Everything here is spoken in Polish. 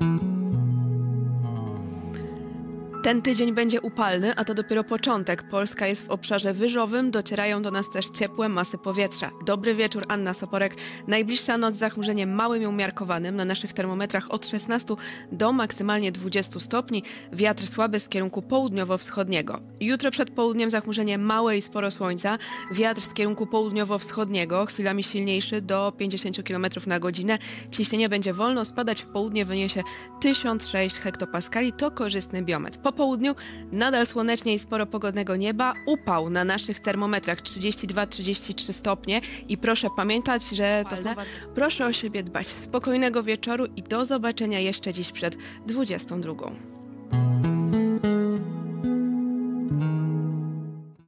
Ten tydzień będzie upalny, a to dopiero początek. Polska jest w obszarze wyżowym, docierają do nas też ciepłe masy powietrza. Dobry wieczór, Anna Soporek. Najbliższa noc zachmurzenie małym i umiarkowanym. Na naszych termometrach od 16 do maksymalnie 20 stopni. Wiatr słaby z kierunku południowo-wschodniego. Jutro przed południem zachmurzenie małe i sporo słońca. Wiatr z kierunku południowo-wschodniego, chwilami silniejszy do 50 km na godzinę. Ciśnienie będzie wolno spadać, w południe wyniesie 1006 hektopaskali. To korzystny biometr. Po południu nadal słonecznie i sporo pogodnego nieba. Upał na naszych termometrach 32-33 stopnie. I proszę pamiętać, że to słowa proszę o siebie dbać. Spokojnego wieczoru i do zobaczenia jeszcze dziś przed 22.